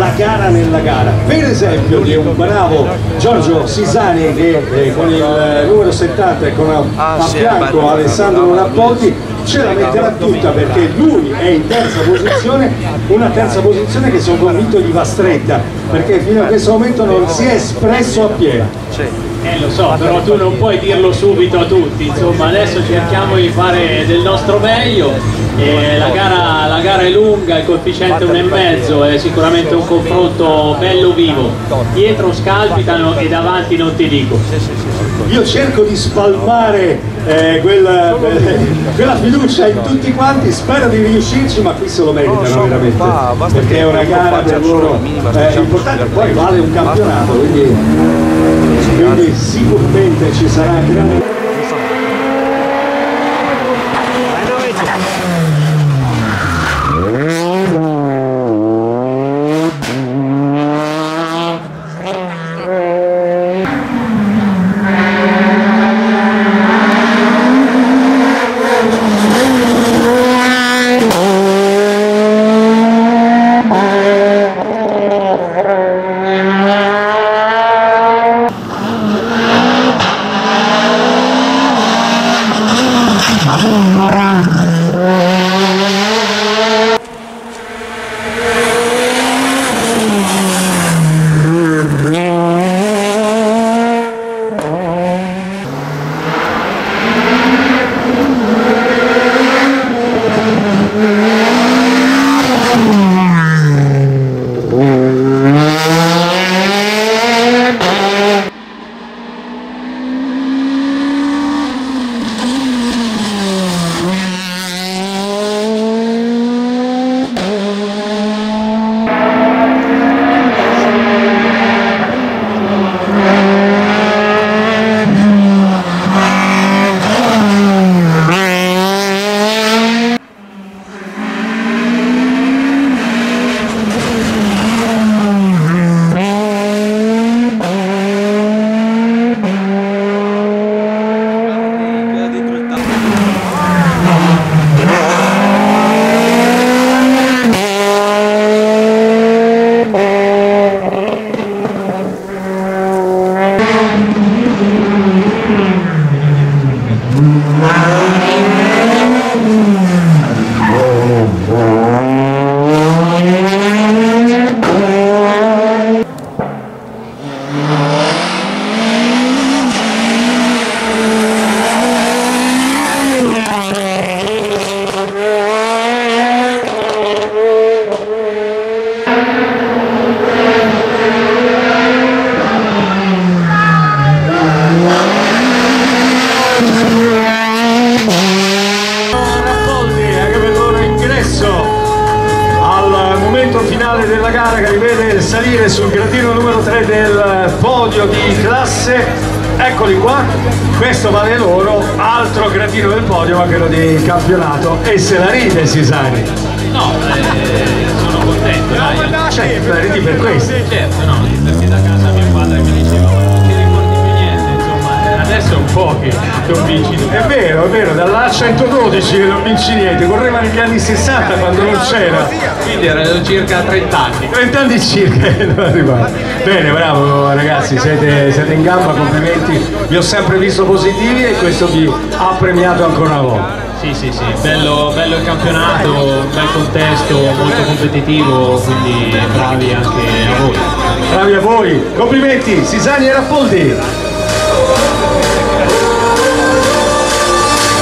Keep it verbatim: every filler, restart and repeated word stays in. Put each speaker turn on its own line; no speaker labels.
la gara nella gara, per esempio di un bravo Giorgio Sisani che eh, con il numero settanta e con a, a fianco Alessandro Rappoldi ce la metterà tutta, perché lui è in terza posizione, una terza posizione che sono convinto gli va stretta, perché fino a questo momento non si è espresso appieno.
Eh lo so, però tu non puoi dirlo subito a tutti, insomma adesso cerchiamo di fare del nostro meglio. E la, gara, la gara è lunga, il coefficiente uno e mezzo, è sicuramente un confronto bello vivo. Dietro scalpitano e davanti non ti dico.
Io cerco di spalmare eh, quella, eh, quella fiducia in tutti quanti, spero di riuscirci, ma qui se lo meritano veramente, perché è una gara per loro eh, importante, poi vale un campionato, quindi, quindi sicuramente ci sarà grande... Finale della gara che rivede salire sul gradino numero tre del podio di classe. Eccoli qua, questo vale loro, altro gradino del podio ma quello di campionato, e se la ride Sisani.
No, eh, sono contento, dai.
No, certo, la ridi per questo.
Certo, no, perché da casa mio padre mi diceva non ti ricordi più niente, insomma, adesso è un po' che non vinci.
È vero, è vero, dalla centododici che non vinci niente, correva negli anni sessanta quando non c'era.
Quindi erano circa trenta anni.
trenta anni circa che non arrivava. Bene, bravo ragazzi, siete, siete in gamba, complimenti, vi ho sempre visto positivi e questo vi ha premiato ancora una volta.
Sì, sì, sì, bello, bello il campionato, bel contesto, molto competitivo, quindi bravi anche a voi.
Bravi a voi, complimenti, Sisani e Rappoldi.